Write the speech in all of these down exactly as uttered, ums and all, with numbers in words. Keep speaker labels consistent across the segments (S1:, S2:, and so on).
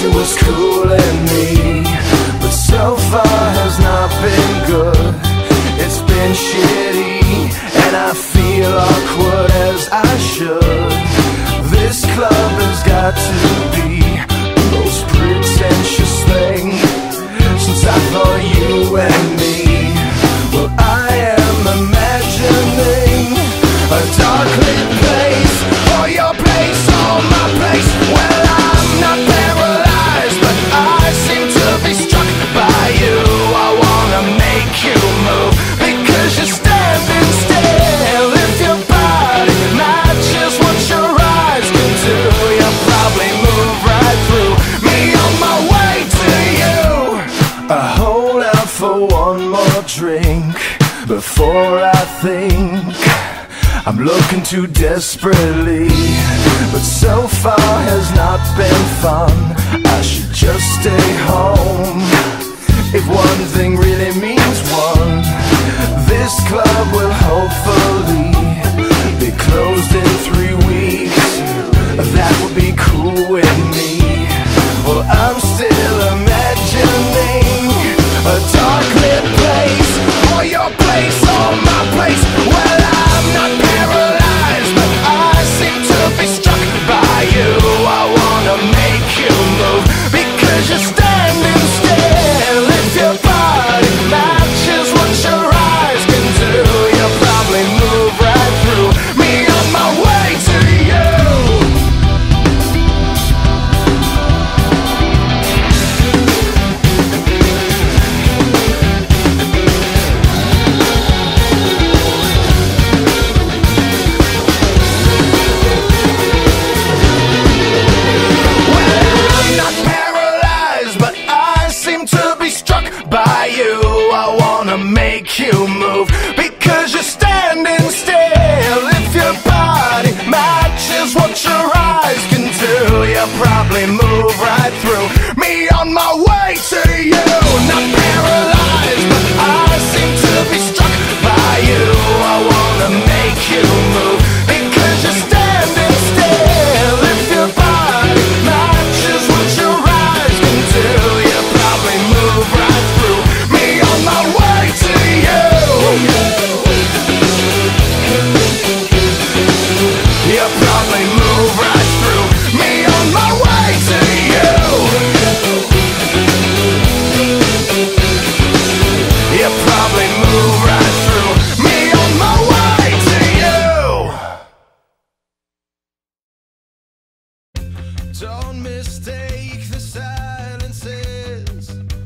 S1: she was cooling me, but so far has not been good. It's been shitty, and I feel awkward as I should. This club has got to be the most pretentious thing since I thought you and me. Well, I am imagining a dark lit place, or your place, or my place. Well, I'm not paralyzed, but I seem to be struck by you. I wanna make you move, because you're standing still. If your body matches what your eyes can do, you'll probably move right through me on my way to you. I hold out for one more drink before I think I'm looking too desperately, but so far has not been fun. I should just stay home. If one thing really means one, this club will hopefully be closed in three weeks. That would be cool with me. Well, I'm still imagining a dark lit place, or your place, or my place. Well, I'm not paralyzed, but I seem to be struck by you. I wanna make you move, because you're standing still. If your body matches what your eyes can do, you'll probably move right through me on my way to you. By you, I wanna make you move, because you're standing still. If your body matches what your eyes can do, you'll probably move right through me on my way to you. Not paralyzed, but I seem to be struck by you. I wanna make you move, because you're standing still. If your body matches what your eyes can do, you'll probably move right through me on my way to you. You'll probably move right through me on my way to you. You'll probably move right through me on my way to you. Don't mistake the silences.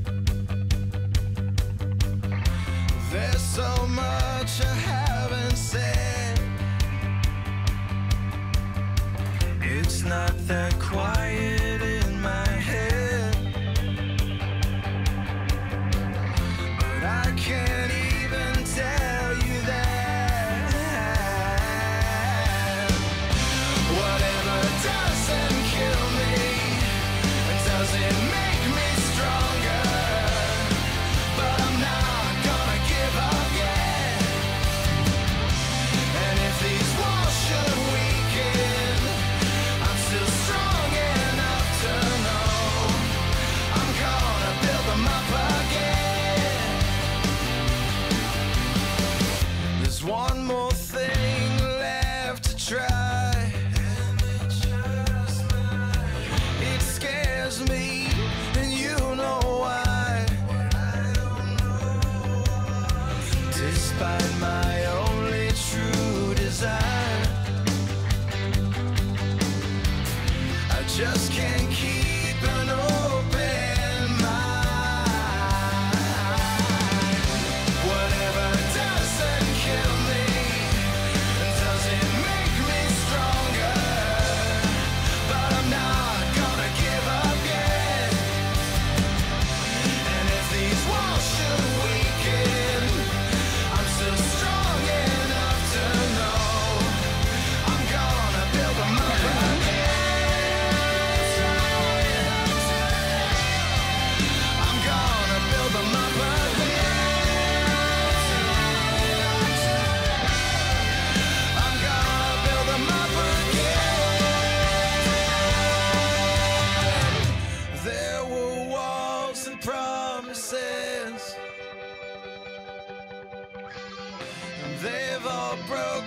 S1: There's so much I haven't said. It's not that quiet in my head, but I can't even tell you that. Whatever doesn't kill me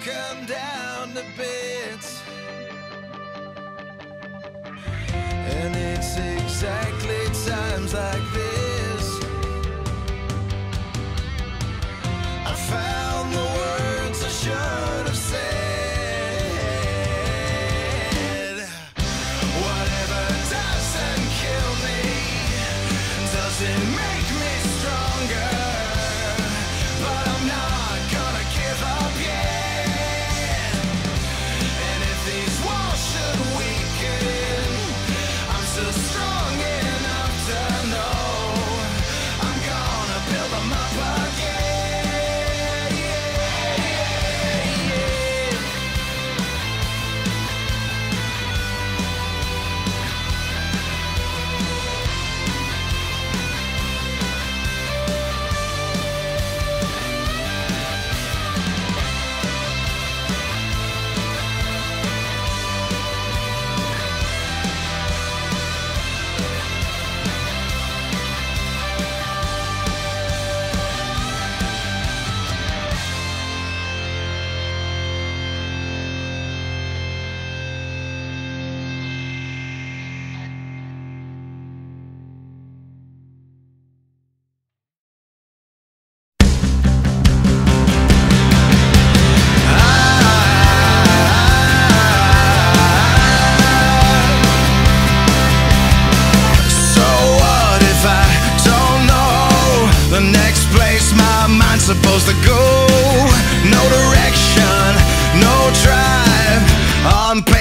S1: broken down to bits, and it's exactly times like this I found the words I should have said. Whatever doesn't kill me doesn't make me stronger, but I'm not gonna give up yet. And if these walls should weaken, I'm still strong enough to know I'm gonna build them up again. Supposed to go, no direction, no drive on paper.